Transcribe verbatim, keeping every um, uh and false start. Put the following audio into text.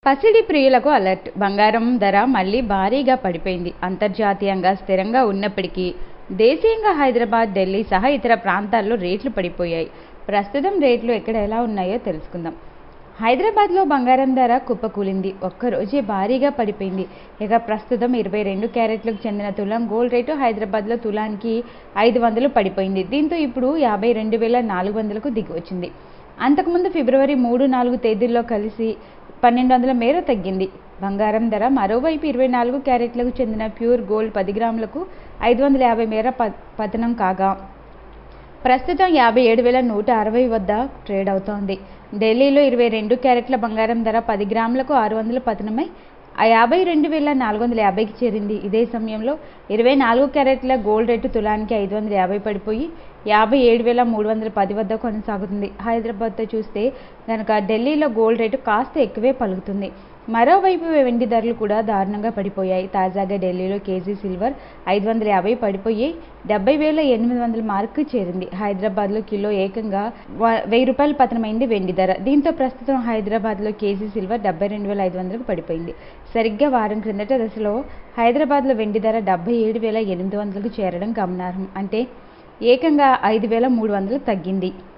పసిడి ప్రియులకు అలర్ట్. బంగారం ధర మళ్లీ భారీగా పడిపోయింది. అంతర్జాతీయంగా స్థిరంగా ఉన్నప్పటికీ దేశీయంగా హైదరాబాద్, ఢిల్లీ సహా ఇతర ప్రాంతాల్లో రేట్లు పడిపోయాయి. ప్రస్తుతం రేట్లు ఎక్కడ ఎలా ఉన్నాయో తెలుసుకుందాం. హైదరాబాద్లో బంగారం ధర కుప్పకూలింది. ఒక్కరోజే భారీగా పడిపోయింది. ఇక ప్రస్తుతం ఇరవై రెండు క్యారెట్లకు చెందిన తులం గోల్డ్ రేటు హైదరాబాద్లో తులానికి ఐదు వందలు పడిపోయింది. దీంతో ఇప్పుడు యాభై రెండు వేల నాలుగు వందలకు దిగివచ్చింది. అంతకుముందు ఫిబ్రవరి మూడు, నాలుగు తేదీల్లో కలిసి పన్నెండు వందల మేర తగ్గింది. బంగారం ధర మరోవైపు ఇరవై నాలుగు క్యారెట్లకు చెందిన ప్యూర్ గోల్డ్ పది గ్రాములకు ఐదు వందల యాభై మేర పతనం కాగా ప్రస్తుతం యాభై ఏడు వేల నూట అరవై వద్ద ట్రేడ్ అవుతోంది. ఢిల్లీలో ఇరవై రెండు క్యారెట్ల బంగారం ధర పది గ్రాములకు ఆరు వందలు పతనమై యాభై రెండు వేల నాలుగు వందల యాభైకి చేరింది. ఇదే సమయంలో ఇరవై నాలుగు క్యారెట్ల గోల్డ్ రేటు తులానికి ఐదు వందల యాభై పడిపోయి యాభై ఏడు వేల మూడు వందల పది వద్ద కొనసాగుతుంది. హైదరాబాద్తో చూస్తే కనుక ఢిల్లీలో గోల్డ్ రేటు కాస్త ఎక్కువే పలుకుతుంది. మరోవైపు వెండి ధరలు కూడా దారుణంగా పడిపోయాయి. తాజాగా ఢిల్లీలో కేజీ సిల్వర్ ఐదు వందల యాభై పడిపోయి డెబ్బై వేల ఎనిమిది వందల మార్కు చేరింది. హైదరాబాద్లో కిలో ఏకంగా వెయ్యి రూపాయలు పతనమైంది వెండి ధర. దీంతో ప్రస్తుతం హైదరాబాద్లో కేజీ సిల్వర్ డెబ్బై రెండు వేల ఐదు వందలకు పడిపోయింది. సరిగ్గా వారం క్రిందట దశలో హైదరాబాద్లో వెండి ధర డెబ్బై ఏడు వేల ఎనిమిది వందలకు చేరడం గమనార్హం. అంటే ఏకంగా ఐదు వేల మూడు వందలు తగ్గింది.